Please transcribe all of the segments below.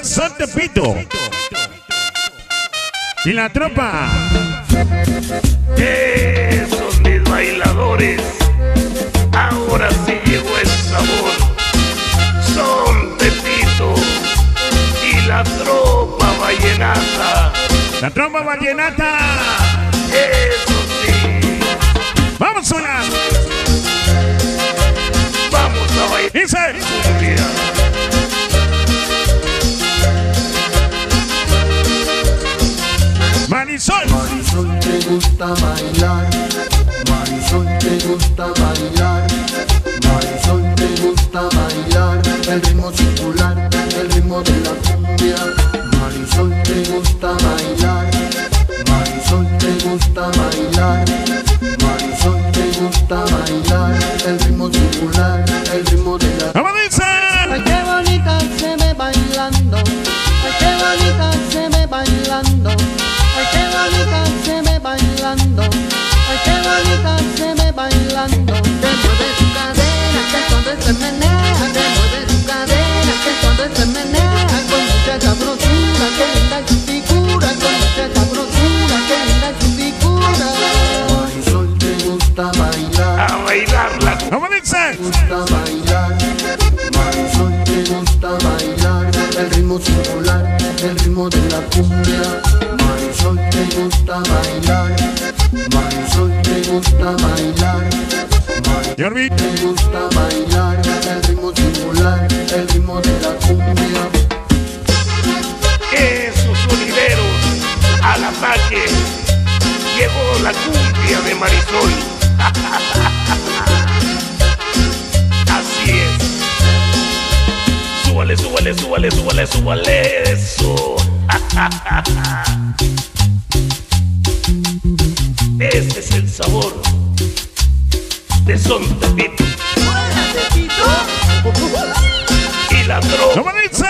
Son Tepito. Y la tropa. Esos mis bailadores. Ahora sí llegó el sabor. Son Tepito y la tropa vallenata. La tropa vallenata. Eso sí. Vamos a bailar. Vamos a bailar. Dice. Cumbia. Marisol. Marisol te gusta bailar, Marisol te gusta bailar, Marisol te gusta bailar, el ritmo circular, el ritmo de la cumbia. Marisol te gusta bailar, Marisol te gusta bailar, Marisol te gusta bailar, el ritmo circular, el ritmo de la. ¿Cómo dice? Ay, qué bonita se ve bailando, ay, qué bonita se ve bailando, ay, qué bonita se ve bailando, ay, qué bonita se ve bailando. Te mueve tu cadera, que cuando se menea, te mueve tu cadera, que cuando se menea, con mucha sabrosura, qué linda es su figura, con mucha sabrosura, qué linda es su figura. Marisol te gusta bailar, A bailar la cumbia. ¿Cómo dice? te gusta bailar, Marisol te gusta bailar, el ritmo circular, el ritmo de la cumbia. Marisol te gusta bailar, Marisol te gusta bailar, Yorbi. Marisol te gusta bailar, el ritmo circular, el ritmo de la cumbia. Esos sonideros al ataque. Llegó la cumbia de Marisol. Así es. Súbale, súbale, súbale, súbale, súbale eso. Este es el sabor de Son Tepito y la tropa. ¿Cómo dice?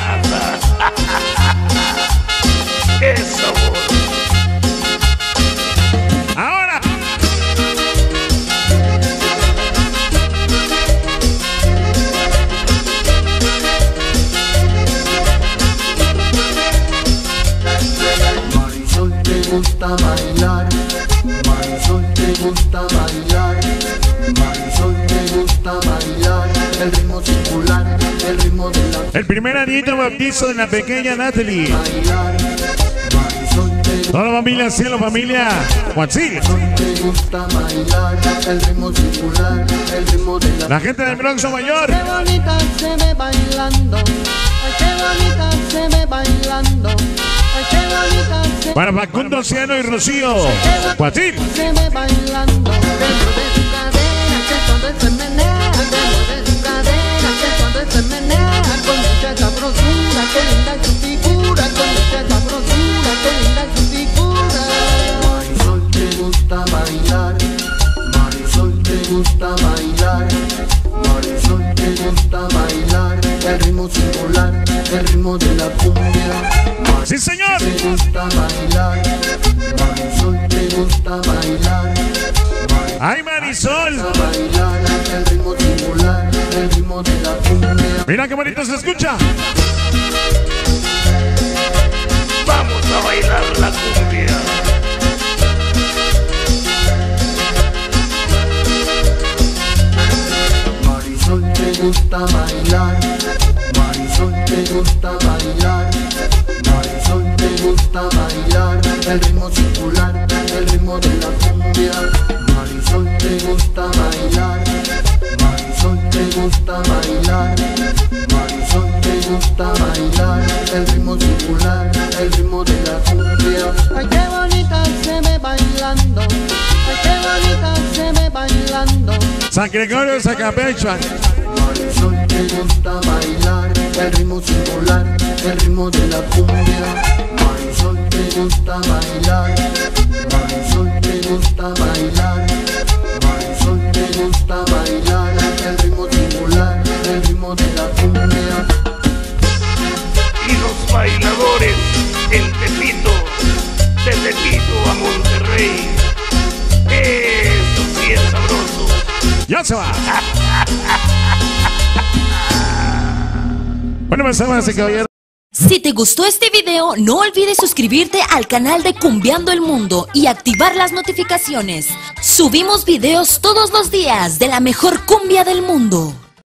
¡Qué sabor! Ahora. Marisol te gusta bailar, Marisol te gusta bailar, Marisol te gusta bailar, el ritmo circular, el ritmo de la El primer anito bautizo de la pequeña Natalie. bailar. Marisol te gusta Toda la familia, cielo, familia. Juancillo. te gusta bailar, el ritmo circular, el ritmo de la. La gente del Bronx Mayor. Qué bonita se ve bailando, ay, qué bonita se ve bailando, ay, qué bonita se ve. Para Facundo, Ciano y Rocío. Juancillo. Se ve bailando, te mueve su cadera, que cuando se menea, te mueve su cadera, que cuando se menea, con mucha sabrosura, qué linda es su figura, con mucha sabrosura, qué linda es su figura. Marisol te gusta bailar, Marisol te gusta bailar, Marisol te gusta bailar, el ritmo circular, el ritmo de la cumbia. Sí, señor. Te gusta bailar, Marisol te gusta bailar, ¡Ay, Marisol! bailar, el ritmo circular, el ritmo de la cumbia. Mira qué bonito se escucha. Vamos a bailar la cumbia. Marisol te gusta bailar, Marisol te gusta bailar, Marisol te gusta bailar, el ritmo circular, el ritmo de la cumbia. Marisol te gusta bailar, Marisol te gusta bailar, Marisol te gusta bailar, el ritmo circular, el ritmo de la cumbia. Ay, qué bonita se ve bailando, ay, qué bonita se ve bailando. San Gregorio, Zacapecha. Marisol te gusta bailar, el ritmo circular, el ritmo de la cumbia. Marisol te gusta bailar, Marisol te gusta bailar, Marisol te gusta bailar, el ritmo circular, el ritmo de la cumbia. Y los bailadores en Tepito, de Tepito a Monterrey. Eso sí es sabroso. Ya se va. Bueno, pues, damas y caballeros. Si te gustó este video, no olvides suscribirte al canal de Cumbiando el Mundo y activar las notificaciones. Subimos videos todos los días de la mejor cumbia del mundo.